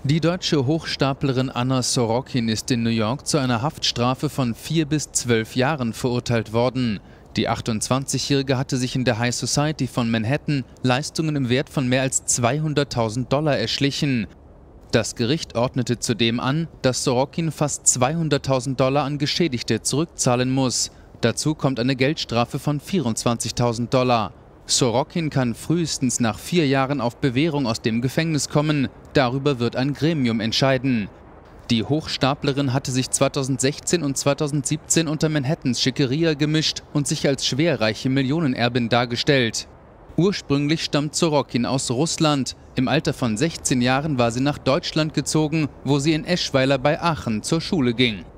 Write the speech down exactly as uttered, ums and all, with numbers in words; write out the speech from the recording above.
Die deutsche Hochstaplerin Anna Sorokin ist in New York zu einer Haftstrafe von vier bis zwölf Jahren verurteilt worden. Die achtundzwanzigjährige hatte sich in der High Society von Manhattan Leistungen im Wert von mehr als zweihunderttausend Dollar erschlichen. Das Gericht ordnete zudem an, dass Sorokin fast zweihunderttausend Dollar an Geschädigte zurückzahlen muss. Dazu kommt eine Geldstrafe von vierundzwanzigtausend Dollar. Sorokin kann frühestens nach vier Jahren auf Bewährung aus dem Gefängnis kommen. Darüber wird ein Gremium entscheiden. Die Hochstaplerin hatte sich zweitausendsechzehn und zweitausendsiebzehn unter Manhattans Schickeria gemischt und sich als schwerreiche Millionenerbin dargestellt. Ursprünglich stammt Sorokin aus Russland. Im Alter von sechzehn Jahren war sie nach Deutschland gezogen, wo sie in Eschweiler bei Aachen zur Schule ging.